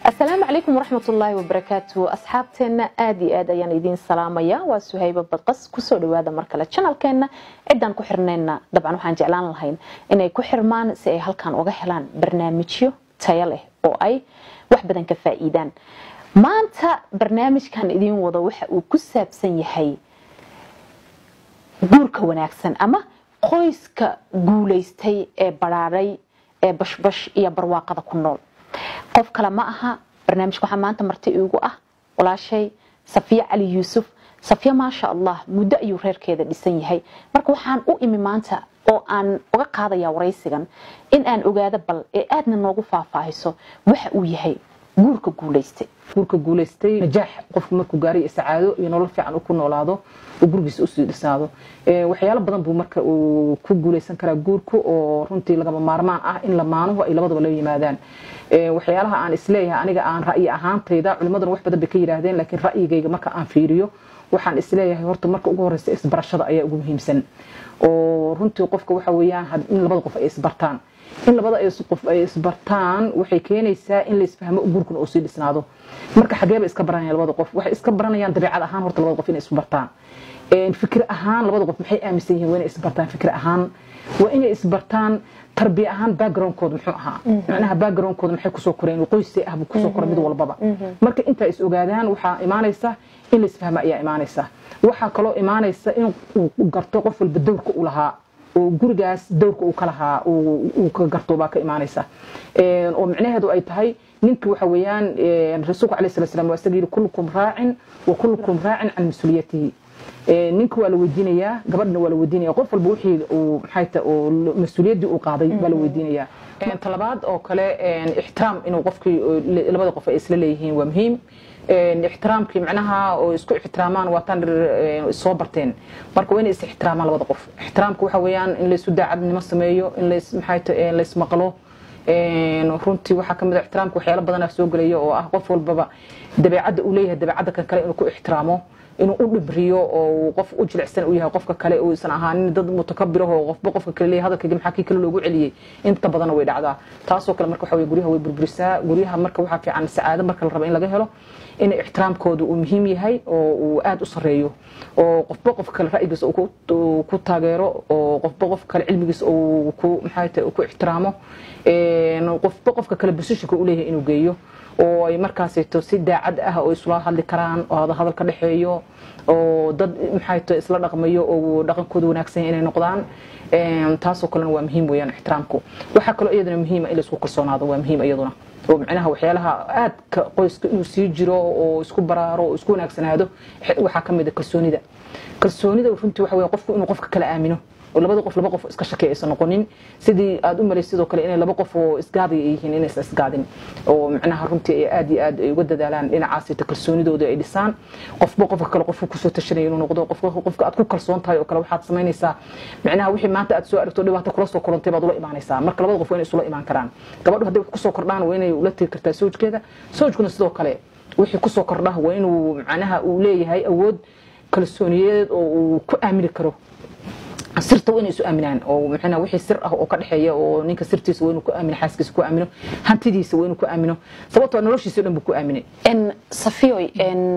السلام عليكم ورحمة الله وبركاته أصحابتنا آدي آديان إذين سلامية وسهيبة بدقس كسو دوادا مركلة channel كينا عدان كحرنينا طبعا وحان جعلان لهين إنay كحرمان سي هالكان وغحلان برنامجيو تايله oo ay wax badan ka faa'iidaan maanta barnaamijkan idin wada waxa uu ku saabsan yahay guurka wanaagsan ama qoyska guuleystay ee baraaray ee bashbash iyo barwaaqada ku nool qof kale ma aha barnaamijka waxa maanta marti iigu ah walaashay Safiya Ali Yusuf Safiya ma sha Allah muddo ayuu reerkeeda dhisan yahay marka waxaan u imi maanta oo aan uga qaadaya wareysigan in aan ogaado bal ee aadna noogu faahfaahiso waxa uu yahay guurka guuleystay najaax qofku markuu gaari sacaado iyo nolol fiican ku noolaado oo gurigiisa u sii dhisaado waxyaalo badan buu marka uu ku guuleysan karaa guurku oo runtii laga maarmaan ah in la maanuhu ay labadaba la yimaadaan waxyaalaha aan isleeyahay aniga aan ra'yi ahaantayda culimaduna wax badan bay ka yiraahdeen laakiin ra'yigayga marka aan fiiriyo waxaan isleeyahay horta marka ugu horeysa isbarashada ayaa ugu muhiimsan oo runtii qofka waxa weeyaan in labada qof ay isbartaan in labada qof ay isbartaan waxay keenaysaa in la isfahmo guurkuna oo sii dhisnaado marka xageeba iska baranayaan labada qof waxay iska baranayaan dabeecad ahaan horta labada qof inay isbartaan fikir ahaan labada qof maxay aaminsan yihiin inay isbartaan fikir ahaan waa inay isbartaan tarbiya ahaan background-kooda muxuu ahaa macnaha background-kooda maxay ku soo koreen qoysay ah ku soo koray mid walbaba marka inta is ogaadaan waxa imaanaysa in la isfahmo ayaa imaanaysa waxa kale oo imaanaysa in uu garto qof walba dowrka uu lahaa oo gurigaas dowrka uu kala lahaa uu ka garto baa ka imaanaysa oo macnaheedu ay tahay ninka waxa weeyaan rasuulku kaleey salaam waa isagii kullukum raa'in wa kullukum raa'in an mas'uliyatihi ninka waa la weydiinayaa gabadhna waa la weydiinayaa qof walba wixii uu maxay tahay oo mas'uuliyadii uu qaaday baa la weydiinayaa talabaad oo kale ixtiraam inuu qofkii labada qof ay isla leeyihiin waa muhiim ixtiraamkii macnaha oo isku ixtiraamaan waa tan soo barteen marka waa in is ixtiraamaan labada qof ixtiraamku waxa weeyaan in la isu daacadnimo sameeyo in la maxay tahay la ismaqlo runtii waxa kamid ah ixtiraamku waxyaalo badan soo galaya oo ah qof walbaba dabeecadda uu leeyahay dabeecadda kan kale inuu ku ixtiraamo inuu u dhibriyo oo qof u jilicsan uu yahay qofka kale oo isan ahaanin dad mutakabbir ah oo qofka kale leeyahay hadalkiisa maxaa kii kale loogu celiyay inta badan way dhacdaa taasoo kale marka waxa way guriyaha way burburisaa guriyaha marka waxa fiican saacada marka la rabo in laga helo in ixtiraamkoodu uu muhiim yahay oo uu aad u sareeyo oo qofka kale ra'yigiisa uu ku taageero oo qofka kale cilmigiisa uu ku maxay tahay ku ixtiraamo qofka kale positionka uu leeyahay inuu geeyo oo ay markaas si daacad ah oo isla hadli karaan oo hadal ka dhaxeeyo oo dad maxay tahay isla dhaqmayo oo dhaqankooda wanaagsan inay noqdaan taasoo kale waa muhiim weeyaan ixtiraamku waxa kale oo iyadana muhiim ah in la isku kalsoonaado waa muhiim iyaduna oo macnaha waxyaalaha aad ka qoyska inuu sii jiro oo isku baraaro oo isku wanaagsanaado waxa kamid ah kalsoonida runtii waxa weeye qofku inuu qofka kala aamino oo laba qof iska shakeeysan noqonin sidii aad u maleeyay sidoo kale inay laba qof oo isgaadi yihiin inay isgaadin oo macnaha runtii aad iyo aad ay uga dadaalaan dhinacaas kalsoonidooda ay dhisaan qofka kale qofku ku soo tashanay inuu noqdo qofka aad ku kalsoon tahay oo kale waxaad sameynaysaa macnaha wixii maanta aad soo aragto dhibaato kula soo korantay baad ula imaanaysaa marka labada qof waa inay isula imaan karaan gabadhu haddii wax ku soo kordhaan waa inay ula tiri kartaa soojkuna sidoo kale wixii ku soo kordhaa waa inuu macnaha uu leeyahay awood kalsooniyeed oo uu ku aamini karo sirta waa inay isu aaminaan oo maxana wixii sir ah oo ka dhaxeeya oo ninka sirtiisa waa inuu ku aamino xaaskiisa ku aamino hantidiisa waa inuu ku aamino sababtoo noloshiisa dhan buu ku aaminay Safiyoy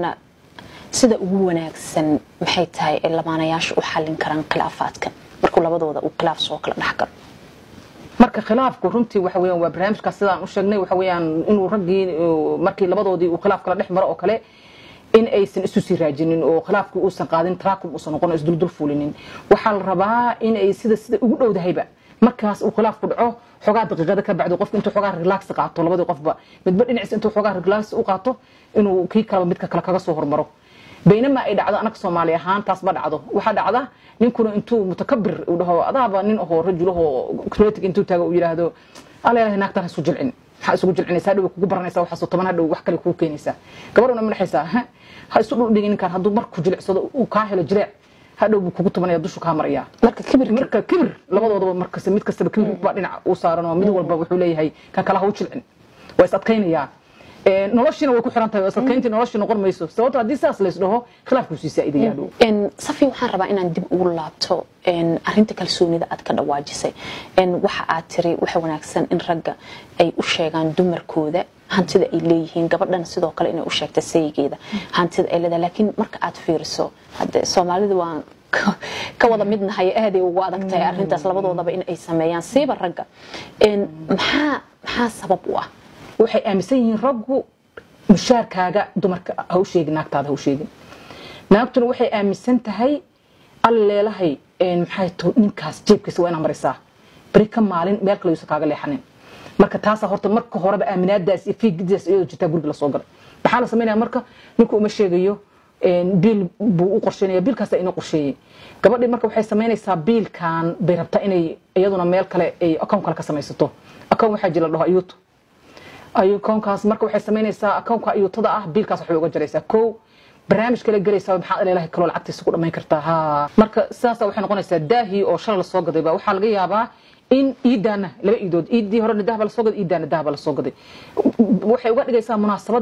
sida ugu wanaagsan maxay tahay lamaanayaashu u xallin karaan khilaafaadka marka labadooda uu khilaaf soo kala dhaxgalo marka khilaafku runtii waxa weeyaan waa barnaamijka sidaan u sheegnay waxa weeyaan inuu raggii markii labadoodii uu khilaaf kala dhex maro oo kale in aysan isu sii raajinin oo khilaafku uusan qaadin traakum uusan noqon isdul fulinin waxa la rabaa in ay sida ugu dhowdahayba markaas uu khilaafku dhaco xogaa daqiiqada ka bacdo qofku intuu xogaa relax qaato labadii qofba midba dhinaciisa intuu xogaa relax u qaato inuu kii kale midka kale kaga soo hormaro baynama ay dhacdo anaka Soomaali ahaan taas ba dhacdo waxa dhacda ninkuna intuu mutakabbir u dhaho adaaba nin oo rajulaho creative intuu taago u yiraahdo alla naagta ha soo jilcin ha isugu jilcinaysaa dhow kugu baranaysaa waxa soo taban dhow wax kale ku keenaysaa gabadhuna ma dhaxaysaa ha isu dhul dhigin kan haduu markuu jilicsado uu ka helo jilic hadhow kugu tabanaya dushu ka maraya marka kibir labadoodaba marka mid kastaba kibir baa dhinac u saaran oo mid walba wuxuu leeyahay kan kala ha u jilcin way is adkaynaya noloshina way ku xiran tahay asarkeyntii noloshina noqon mayso sababtoo haddii saas la isdhaho khilaafku sii saaidaya dhow Safi waxaan rabaa inaan dib ugu laabto arinta kalsoonida aad ka dhawaajisay waxa aad tiri waxa wanaagsan in ragga ay u sheegaan dumarkooda hantida ay leeyihiin gabadhan sidoo kale inay u sheegto saygeeda hantida ay leedahay laakiin marka aad fiiriso hadda Soomaalida waan ka wada midnahay aad ay ugu adagtahay arrintaas labadoodaba in ay sameeyaan siiba ragga maxaa sabab u ah waxay aaminsan yihiin raggu mushaarkaaga dumarka ha u sheegin naagtaada ha u sheegin naagtuna waxay aaminsan tahay alleelahay maxay tahay ninkaas jeebkiisa waa inaan marisaa bari ka maalin meel kale yuusan kaaga leexanin marka taasa horta marka horeba aaminaadaas iyo fiigidaas iyadoo jirtaa guriga la soo galay maxaa la sameynaya marka ninku uma sheegayo biil buu u qorsheynaya biilkaas inuu qorsheeyay gabadhii marka waxay sameynaysaa biilkan bay rabtaa inay iyaduna meel kale ay account kale ka samaysato account waxa jira dhaho ayuuto accountkaas marka waxay sameynaysaa accountka ayuutada ah biilkaas waxay uga jaraysaa barnaamij kale galaysaa maxaa ilaahay kale lacagtiisa ku dhameyn kartaa ha marka saasa waxay noqonaysaa daahi oo shalay la soo gaday ba waxa laga yaabaa in iidana laba iidood iidii hore dahab la soo gaday iidana dahab la soo gaday waxay uga dhigaysaa munaasabad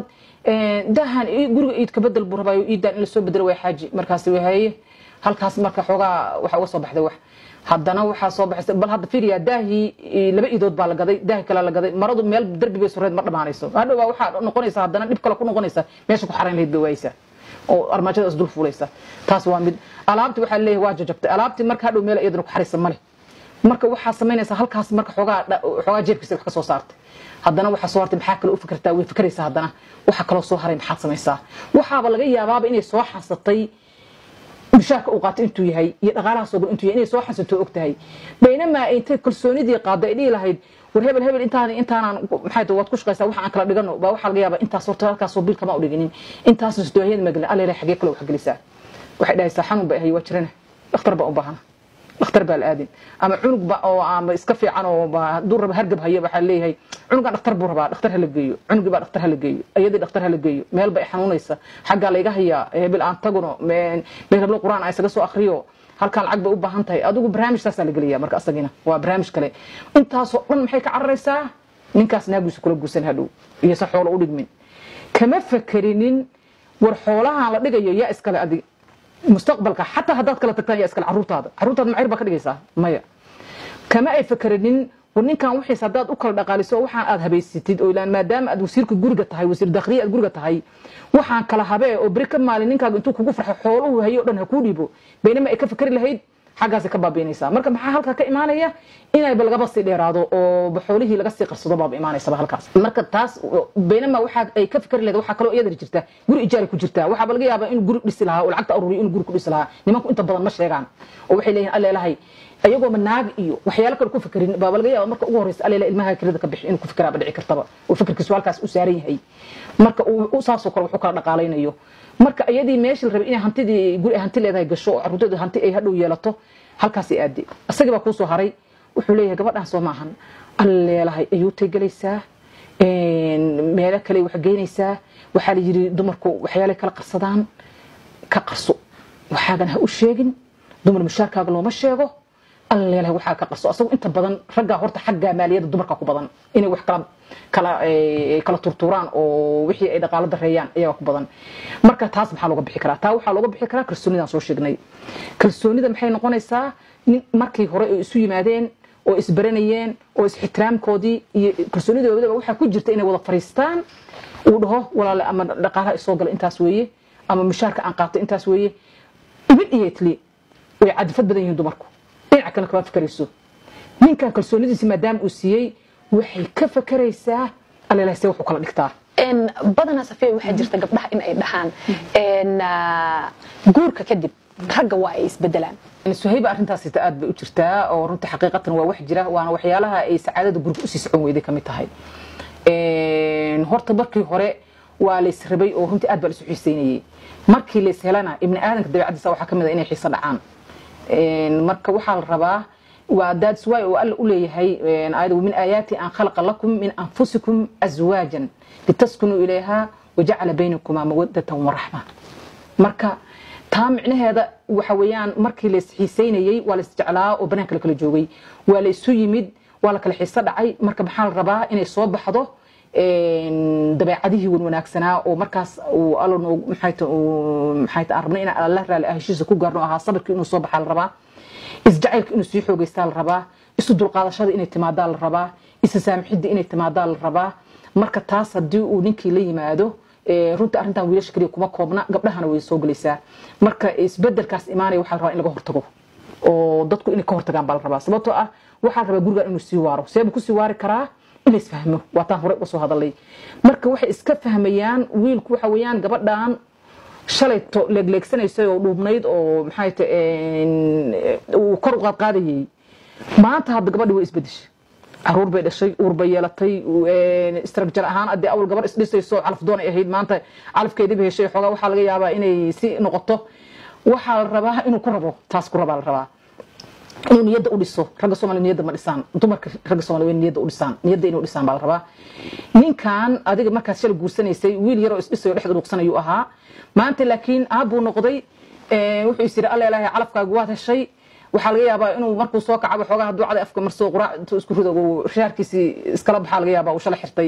dahan guriga iid ka bedel buu rabaayo iidan in la soo bedelo way xaaji markaas way halkaas marka xogaa waxa uga soo baxday wax haddana waxa soo baxay bal hadda fiiriya daahi laba iidood baa la gaday daahi kale la gaday maradu meel darbi bay sureed ma dhamaanayso hadhow waxa noqonaysa haddana dib kale ku noqonaysa meesha ku xarayn lahayd bayaysa oo armaajada isdul fuulaysa taas waa mid alaabti waxa leeyahay waa jajabtay alaabti marka hadhow meel iyadana ku xariisan male marka waxa sameynaysa halkaas marka xogaa jeebkiisa wax ka soo saartay haddana waxa soo hartay maxaa kale u fikirtaa way fikiraysaa haddana waxa kale soo haray maxaad samaysaa waxaaba laga yaabaaba inay soo xasatay mushaarka uu qaato intuu yahay iyo dhaqaalaha soo gal intuu yahay inay soo xasato ogtahay baynama intay kalsoonidii qaaday idii lahayd war hebel intaanaan maxay tahay waad ku shaqaysaa waxa aan kala dhigano baa waxa laga yaabaa intaas horta halkaas soo biil kama u dhiginin intaas isdooyada magalin alle ilaahay xagee kale wax galisaa waxay dhahaysaa xanuun bay ahay waa jirana dhakhtar baa u baahan dhakhtar baa la aadin ama cunug ba oo ama iska fiican oo dur raba hargab haya waxa leeyahay cunugan dhakhtar buu rabaa dhakhtar hala geeyo cunugi baa dhakhtar hala geeyo ayadii dhakhtar hala geeyo meel bay xanuunaysa xagga la iga haya hebel aan tagno meel rablo quraan ay isaga soo akhriyo halka lacag bay u baahan tahay adigu barnaamijkaas la galiyaa marka asagina waa barnaamij kale intaas oo dhan maxay ka cararaysaa ninkaas naagiisu kula guusan hadhow iyo sa xoolo u dhigmin kama fakarinin war xoolaha la dhigayo yaa iskale adig mustaqbalka xataa hadaad kala tagtaan yaa iskale caruurtaada macir baa ka dhigaysaa maya kama ay fakarinin ninkan wixii hadaad u kala dhaqaaliso waxaan aad habeysatid oo ilaan maadaama aad wasiirka guriga tahay wasiir dakhliga aad guriga tahay waxaan kala habee oo bari ka maalin ninkaaga intuu kugu farxo xooluhu hayo dhan ha ku dhiibo baynama ay ka fakari lahayd xagaas ka baabiinaysaa marka maxaa halka ka imaanaya inay balgaba si dheeraado oo xoolihii laga sii qarsado baab imaanaysa halkaas marka taas baynama waxa ay ka fakari lahayd waxa kale oo iyada jirta guri ijaari ku jirta waxa laga yaabaa in guri dhisi lahaa oo lacagta ururiyo in guri ku dhisi lahaa nimanku inta badan ma sheegaan oo waxay leeyihiin alle ilahay ayagoo manaag iyo waxyaalo kale ku fakarin baa laga yaabaa marka ugu horeysa alle ilmaha kirada ka bixin in ku fikraa dhici kartaba oo fikirkiisu halkaas u saaran yahay marka uu saasoo kale wuxuu kala dhaqaalaynayo marka ayadii meeshii rabay inay hantidii guri hanti leedahay gasho caruurteedu hanti ay hadhow yeelato halkaas ay aadi asagii baa ku soo haray wuxuu leeyahay gabadhan soo maahan alleelahay ayuu tagalaysaa meelo kale wax geynaysaa waxa la yiri dumarku waxyaalo kala qarsadaan ka qarso waxaagan ha u sheegin dumar mushaarkaaga looma sheego alleelahay waxa ka qarso asagu inta badan ragga horta xagga maaliyada dumarka ku badan inay wax kala turturaan oo wixii ay dhaqaale dareeyaan ayaa ku badan marka taas maxaa looga bixi karaa taa waxa looga bixi karaa kalsoonida soo sheegnay kalsoonida maxay noqonaysaa markii hore ay isu yimaadeen oo isbaranayeen oo is-ixtiraamkoodii iyo kalsoonidooda waxa ku jirta inay wada fariistaan uu dhaho walaal ama dhaqaalaha soo gal intaas weeye ama mushaarka aan qaato intaas weeye immediately way cadfad badan yihiin dumarku dhinaca kale ka fakarayso ninkan kalsoonidiisa maadaama uu siiyey waxay ka fakaraysaa alleelahay see wuxuu kala dhigtaa badana safiya waxa jirta gabdhaha in ay dhaxaan guurka kadib ragga waa ay isbedelaan suhayba arrintaas aad bay u jirtaa oo runtii xaqiiqatan waa wax jira waana waxyaalaha ay sacaadada guriga u sii socon weyday kamid tahay horta markii hore waa la israbay oo runtii aad baa la isu xiiseynayay markii la ishelana ibni aadanka dabeecadiisa waxaa kamid ah inay xiiso dhacaan marka waxaa la rabaa وذاتس واي وقال له يهي ومن آياتي أن خلق لكم من أنفسكم أزواجا لتسكنوا إليها وجعل بينكما مودة ورحمة مركا تام معناه هذا وحويان مركي لسحيسينيي ولا استجعلاء وبناك لكل جوي ولا سيمد ولا كل حصة عي مركا بحال رباه إن يصوب بحضه دبيعته وناكسنا ومركز وقالوا محيط أربعين الله رأى هالشيء زكوا قرنوها صبر كأنه صوب حال رباه isjacaylka inuu sii xoogaysta la rabaa isu dulqaadashada inay timaadaan la rabaa isa saamixida inay timaadaan la rabaa marka taas hadii uu ninkii la yimaado runta arintan wiilasha kaliya kuma koobna gabdhahana way soo galaysaa marka isbedelkaas imaanay waxa la rabaa in laga hortago oo dadku inay ka hortagaan baa la rabaa sababtoo ah waxa la rabaa guriga inuu sii waaro seebu ku sii waari karaa in isfahmo waataan hore u soo hadalay marka waxay iska fahmayaan wiilku waxa weeyaan gabadhan shalayto leegleegsanayso oo dhuubnayd oo maxay tahay uu kor u qaadayay maanta hadda gabadhi way isbedeshay caruur bay dhashay uur bay yeelatay structure ahaan adii awal gabar isdhisayso calaf doon ay ahayd maanta calafkeedii bay heshay xogaa waxa laga yaabaa inay si noqoto waxa la rabaa inuu ku rabo taas ku rabaa la rabaa inuu niyada u dhiso ragga Soomaaliyeed niyada ma dhisaan dumarka ragga Soomaaliyeed niyada u dhisaan niyada inuu dhisaan baa la rabaa ninkan adiga markaas shal guursanaysay wiil yar oo isdhisayo dhexda dhuuqsanayo ahaa maanta laakiin aabuu noqday wuxuu isiri alla ilaahay calafkaagu waad heshay waxa laga yaabaa inuu markuu soo kacabo xogaa haduu cad afka marso quraac isku rido shaarkiisi iskala baxaa laga yaabaa uu shala xirtay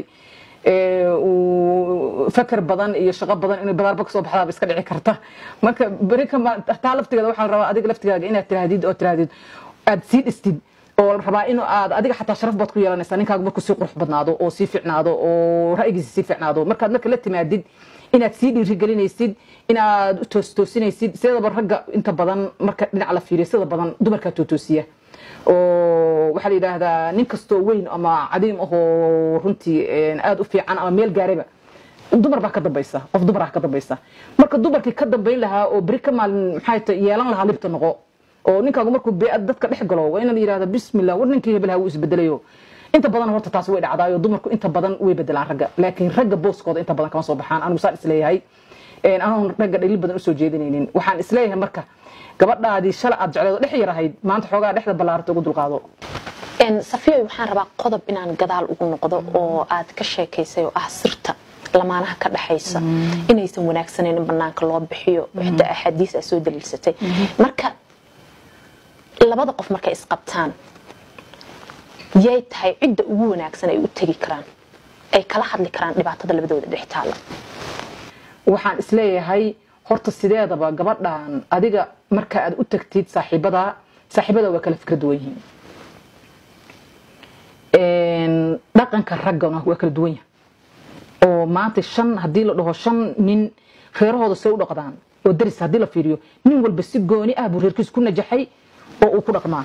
fakar badan iyo shaqo badan inay badaarba ka soo baxdaa iska dhici karta marka barika taa laftigeeda waxa la rabaa adiga laftigaaga inaad tirahdid aad sii dhistid oo la rabaa in aad adiga xataa sharaf baad ku yeelanaysaa ninkaagu markuu sii qurux badnaado oo sii fiicnaado oo ra'yigiisa sii fiicnaado markaad marka la timaadid inaad sii dhiirigelinaysid inaad toosinaysid sidaba ragga inta badan marka dhinac la fiiriyo sida badan dumarka toosiya oo waxa la yiraahdaa nin kasto weyn ama cadiim oo runtii aad u fiican ama meel gaarayba dumar baa ka dambaysa qof dumar ah ka dambaysa marka dumarkii ka dambayn lahaa oo bari ka maalin maxay tahay yeelan lahaa libta noqo oo ninkaagu markuu beed dadka dhex galo waa in la yiraahdo bismillah war ninkii hebel ha uu isbedelayo inta badan horta taas way dhacdaayo dumarku inta badan way bedelaan ragga laakiin ragga booskooda inta badan kama soo baxaan anigu saan isleeyahay aan ragga dhaliil badan u soo jeedinaynin waxaan isleeyahay marka gabadhaadii shala aad jecleedo dhex yar ahayd maanta xoogaa dhexda ballaarta ugu dulqaado safiyo waxaan rabaa qodob inaan gadaal ugu noqdo oo aad ka sheekaysay oo ah sirta lamaanaha ka dhaxaysa inaysan wanaagsaneyn in banaanka loo bixiyo xitaa axaadiis ay soo daliilsatay marka labada qof markay isqabtaan yay tahay cidda ugu wanaagsan ay u tagi karaan ay kala hadli karaan dhibaatada labadooda dhex taala waxaan isleeyahay horta sideedaba gabadhan adiga marka aad u tagtid saaxiibada waa kala fikrad duwan yihiin dhaqanka raggana waa kala duwan yahay oo maanta shan hadii la dhaho shan nin reerahooda soo u dhaqdaan oo daris hadii la fiiriyo nin walba si gooni ah buu reerkiis ku najaxay oo uu ku dhaqmaa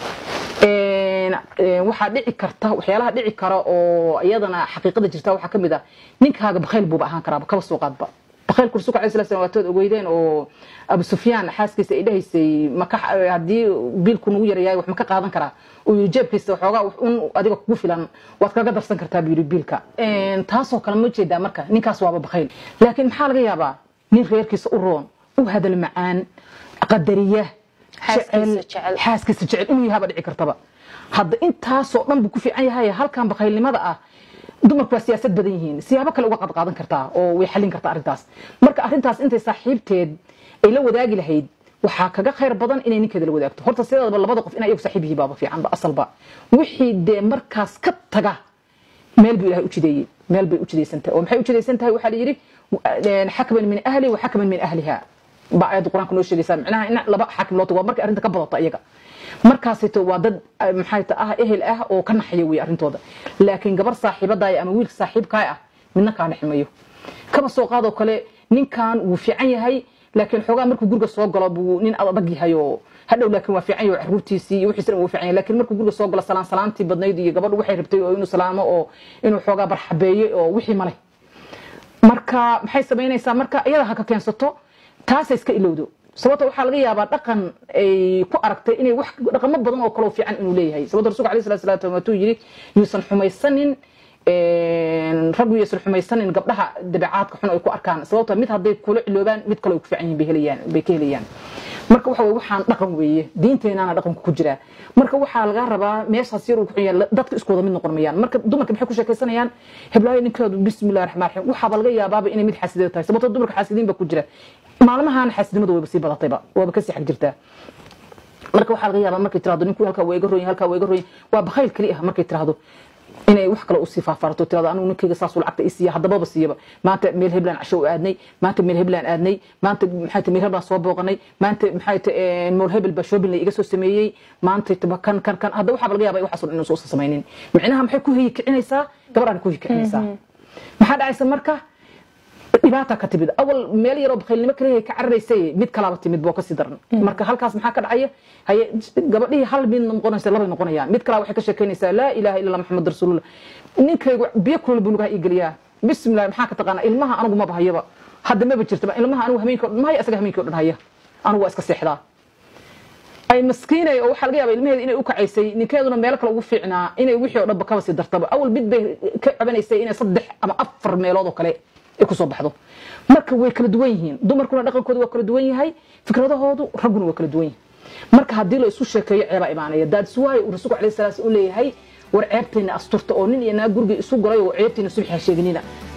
waxa dhici karta waxyaalaha dhici kara oo iyadana xaqiiqada jirta waxa kamid ah ninkaaga bakhayl buu ahaan karaa kaba soo qaadba bakhayl kursu ka ciisla sanawatood ogeydeen oo Abu Sufyaan xaaskiisa ay dhahaysay maka hadii biilku nagu yareeyay wax ma ka qaadan karaa oo jeebkiisa xoogaa un adiga kugu filan waad kaga darsan kartaa biilka taasoo kale ma jeedaa marka ninkaas waaba bakhayl laakiin maxaa laga yaabaa nin reerkiisa u roon u hadal macaan qadariya xaaskiisa jecel inuu yahay dhici kartaba hadda intaasoo dhan buu ku fiican yahay halkan bakhaylnimada ah dumarku waa siyaasad badan yihiin siyaabo kale uga qaadan kartaa oo way xalin kartaa arintaas marka arintaas intay saaxiibteed ay la wadaagi lahayd waxa kaga khayr badan inay ninkeeda la wadaagto horta sideedaba labada qof inay iyagu saaxiib yihiin baa fiican ba asalba wixii de markaas ka taga meel buu ilaahay u jideeyay meel bay u jideysantahay oo maxay u jideysantahay waxa la yiri xakman min ahli wa xakman min ahliha baayad quraanka noo sheegaysan macnaha in laba xakim loo tago marka arinta ka badato iyaga markaasito waa dad maxay tahay ehel ah oo ka naxaya way arintooda laakiin gabar saaxiibada ama wiil saaxiibka ah midna ka naxmayo kama soo qaado kale ninkan uu fiican yahay laakiin xogaa markuu guriga soo galo buu nin adag yahay oo hadhow laakiin waa fiican yahay caruurtiisii iyo wixiisana uu fiican yahay laakiin markuu guriga soo galo salaantii badnayd iyo gabadhu waxay rabtay oo inuu salaamo oo inuu xogaa barxabeeyo oo wixii malay marka maxay sameynaysaa marka iyada ha ka keensato taas iska ilowdo sababta waxa laga yaabaa dhaqan ay ku aragtay inay wax dhaqamo badan oo kale fiican inuu leeyahay sababta rasuulka kaleey salaatu wa tuu yiri yuusan xumaysanin raggu yuusan xumaysanin gabdhaha dabeecadka xun ay ku arkaan sababta mid haday kula ciloobaan mid kale ku fiican yihiin bay ka helayaan marka waxa way waxaan dhaqan weeye diinteenana dhaqanku ku jira marka waxa laga rabaa meeshaas yar uu ku xiyay dadka isku wada mid noqonayaan marka dumarka maxay ku sheekaysanayaan heblayo ninkeedu bismillaahir rahmaanir rahiim waxa laga yaabaa inay mid xasideed tahay sababta dumarka xasidiin ba ku jira maalmahan xasidnimadu way sii badatayba waa ka sii xag jirtaa marka waxa laga yaabaa markay tiraado ninku halka way iga rooyin waa bakhayl kali ah markay tiraado inay wax kale u sii faafarto tirada anigu ninkayga saas uu lacagta isiya hadaba siiyaba maanta meel heblaan casho aadnay maanta meel heblaan aadnay maanta maxay meel heblaan soo booqanay maanta maxay meel hebel ba shopping la iga soo sameeyay maanta kan hadda waxa laga yaabaa waxaas inuu soo sameeynin micnaha maxay ku hiikinaysaa gabadhan ku hiikinaysaa maxaa dhacaysa marka dhibaata ka timid awal meel yar oo bakhaylnimo kaliya ka cararaysay mid kala timid boo ka sii daran marka halkaas maxaa ka dhacaya hay gabadhii hal mid noqonaysa laba noqonayaan mid kala waxay ka sheekeynaysaa laa ilaaha illa muhammad rasuulullah ninkaygu biyo kulul buu nuga igaliyaa bismillah maxaa ka taqaana ilmaha anigu ma bahayaba hadda ma jirtaba ilmaha anigu hameenka ma hay asaga hameenka dhan haya anigu waa iska seexdaa ay maskiinay oo waxa laga yaabaa ilmaheeda inay u kacaysay ninkeeduna meel kale ugu fiicnaa inay wixii oo dhanba ka sii dartaba awal mid bay ka cabanaysay inay 3 ama 4 meelood oo kale ay ku soo baxdo marka way kala duwan yihiin dumarkuna dhaqankoodu waa kala duwan yahay fikradahoodu raguna waa kala duwan yihiin marka hadii la isku sheekeeyo ceeba imaanaya daadis waay rasuulku kaleey salaas u leeyahay war ceebteena asturta oo nin iyo naag guriga isu galay oo ceebteena subax sheeganina